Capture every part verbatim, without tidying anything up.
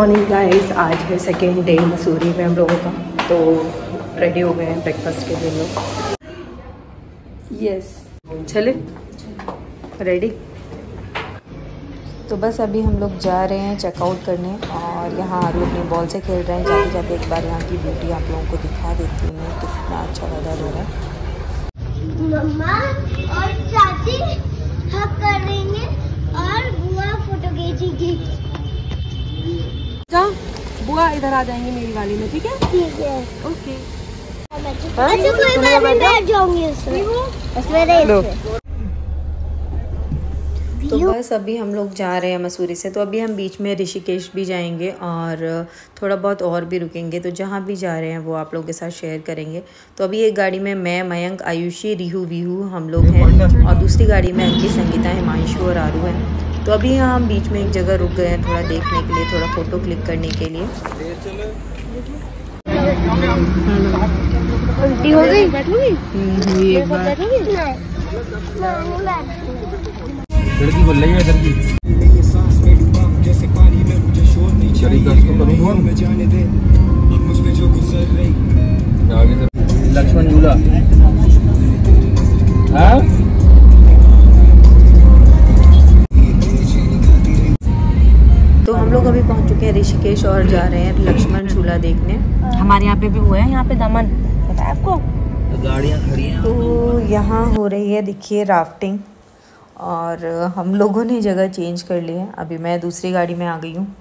Morning guys, आज है second day Mussoorie में हम लोगों का। तो रेडी हो गए हैं ब्रेकफास्ट के लिए लोग। यस, चले रेडी। तो बस अभी हम लोग जा रहे हैं चेकआउट करने और यहाँ आरू अपनी बॉल से खेल रहे हैं। जाते जाते एक बार यहाँ की ब्यूटी आप लोगों को दिखा देती हूँ मैं, कितना अच्छा वेदर हो रहा है। मम्मा और चाची हक कर रही हैं और बुआ फोटो खींचेगी। जा बुआ इधर आ जाएंगे मेरी वाली में, ठीक है? ठीक है, ओके। अच्छा कोई बात नहीं, बैठ जाऊंगी उसमें। तो बस अभी हम लोग जा रहे हैं मसूरी से। तो अभी हम बीच में ऋषिकेश भी जाएंगे और थोड़ा बहुत और भी रुकेंगे। तो जहाँ भी जा रहे हैं वो आप लोगों के साथ शेयर करेंगे। तो अभी एक गाड़ी में मैं, मयंक, आयुषी, रिहू, विहू हम लोग हैं और दूसरी गाड़ी में अंकित, संगीता, हिमांशु और आरू हैं। तो अभी यहाँ हम बीच में एक जगह रुक गए हैं थोड़ा देखने के लिए, थोड़ा फ़ोटो क्लिक करने के लिए। उल्टी हो गई, बैठोगी? लड़की बोल रही है इधर की लक्ष्मण झूला। हाँ? तो हम लोग अभी पहुंच चुके हैं ऋषिकेश और जा रहे हैं लक्ष्मण झूला देखने। हमारे यहाँ पे भी हुआ है, यहाँ पे दमन, पता है आपको? गाड़ियाँ खड़ी हैं। तो यहाँ हो रही है देखिए राफ्टिंग और हम लोगों ने जगह चेंज कर ली है। अभी मैं दूसरी गाड़ी में आ गई हूँ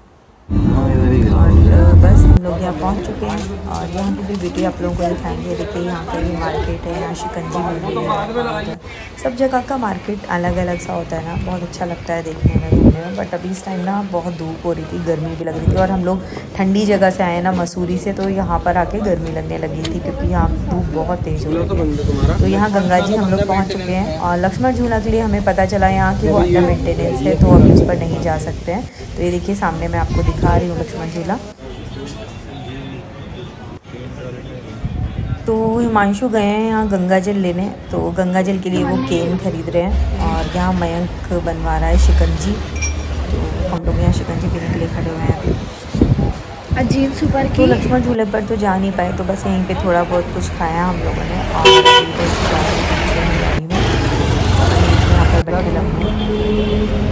और बस हम लोग यहाँ पहुँच चुके हैं और यहाँ की भी ब्यूटी आप लोगों को दिखाएंगे। देखिए यहाँ पे भी मार्केट है, यहाँ शिकंजी मिल रही है। सब जगह का मार्केट अलग अलग सा होता है ना, बहुत अच्छा लगता है देखने में, घूमने में। बट अभी इस टाइम ना बहुत धूप हो रही थी, गर्मी भी लग रही थी और हम लोग ठंडी जगह से आए ना मसूरी से, तो यहाँ पर आके गर्मी लगने लगी थी क्योंकि यहाँ धूप बहुत तेज़ हो रही है। तो यहाँ गंगा जी हम लोग पहुँच चुके हैं और लक्ष्मण झूला के लिए हमें पता चला यहाँ की वो अंडर मेंटेनेंस है, तो अभी उस पर नहीं जा सकते हैं। तो ये देखिए सामने मैं आपको दिखा रही हूँ लक्ष्मण झूला। तो हिमांशु गए हैं यहाँ गंगा जल लेने, तो गंगा जल के लिए वो केन खरीद रहे हैं और यहाँ मयंक बनवा रहा है शिकंजी। तो हम लोग यहाँ शिकंजी पीने के लिए खड़े हुए हैं। अजीब सुपर तो लक्ष्मण झूले पर तो जा नहीं पाए, तो बस यहीं पे थोड़ा बहुत कुछ खाया हम लोगों ने और बस जा रहे हैं गाड़ी में और यहाँ पर बैठे लगे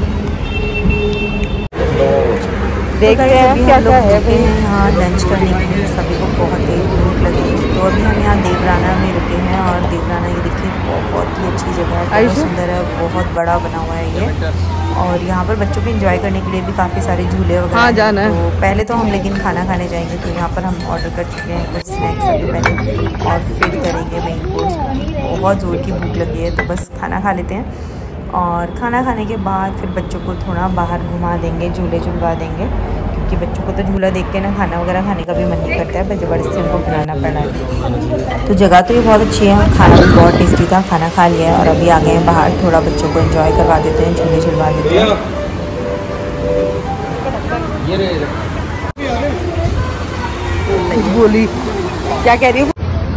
देखते हैं क्या क्या है। अभी यहाँ लंच करने के लिए सभी को बहुत तेज भूख लगी है। तो अभी हम यहाँ देवराना में रुके हैं और देवराना ये देखिए बहुत ही अच्छी जगह है, बहुत सुंदर है, बहुत बड़ा बना हुआ है ये। और यहाँ पर बच्चों को एंजॉय करने के लिए भी काफ़ी सारे झूले वगैरह। हाँ, जाना है। तो पहले तो हम लेकिन खाना खाने जाएंगे, तो यहाँ पर हम ऑर्डर कर चुके हैं कुछ स्नैक्स अभी पहले और फिर करेंगे मेन कोर्स। बहुत ज़ोर की भूख लगी है, तो बस खाना खा लेते हैं और खाना खाने के बाद फिर बच्चों को थोड़ा बाहर घुमा देंगे, झूले झुलवा देंगे, क्योंकि बच्चों को तो झूला देख के ना खाना वगैरह खाने का भी मन नहीं करता है, पर ज़बरदस्ती उनको खिलाना पड़ा है। तो जगह तो ये बहुत अच्छी है, खाना भी बहुत टेस्टी था, खाना खा लिया और अभी आ गए हैं बाहर, थोड़ा बच्चों को एंजॉय करवा देते हैं, झूले झुलवा देते हैं। बोली क्या कह रही हूँ?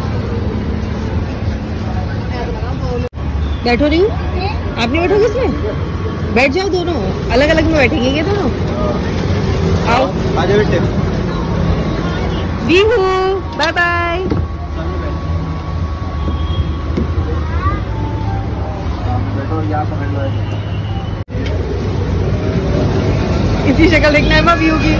बैठो रही हूँ, आप नहीं बैठोगे इसमें? बैठ जाओ, दोनों अलग अलग में बैठेंगे ये दोनों। आओ आजा बेटे। Vihu bye bye. बैठो, यहाँ पकड़ लो। इसी शक्ल देखना है माँ व्यू की।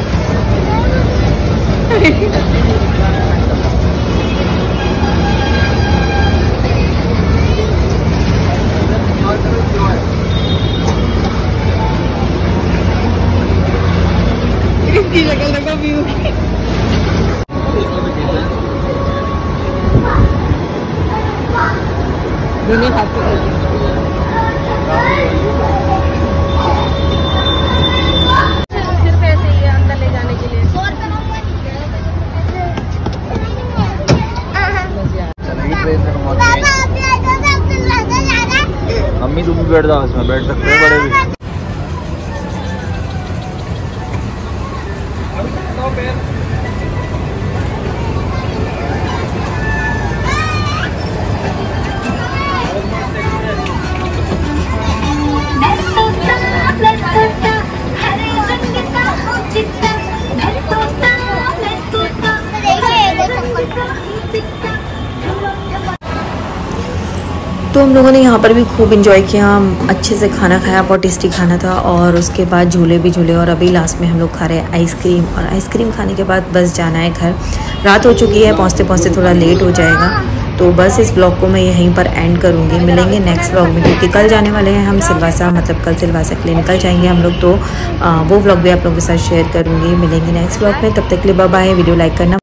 इसकी शक्ल देखो व्यू की। दोनों हाथ सिर्फ ऐसे ही है अंदर ले जाने के लिए। मम्मी तुम भी बैठ जाओ, इसमें बैठ सकते हो बड़े भी। तो हम लोगों ने यहाँ पर भी खूब इंजॉय किया, अच्छे से खाना खाया, बहुत टेस्टी खाना था। और उसके बाद झूले भी झूले और अभी लास्ट में हम लोग खा रहे हैं आइसक्रीम। और आइसक्रीम खाने के बाद बस जाना है घर, रात हो चुकी है, पहुँचते पहुँचते थोड़ा लेट हो जाएगा। तो बस इस ब्लॉग को मैं यहीं पर एंड करूँगी। मिलेंगे नेक्स्ट ब्लॉग में, क्योंकि कल जाने वाले हैं हम सिलवासा, मतलब कल सिलवासा के लिए निकल जाएंगे हम लोग। तो आ, वो ब्लॉग भी आप लोगों के साथ शेयर करूँगी। मिलेंगे नेक्स्ट ब्लॉग में, तब तक के लिए बाय बाय। वीडियो लाइक करना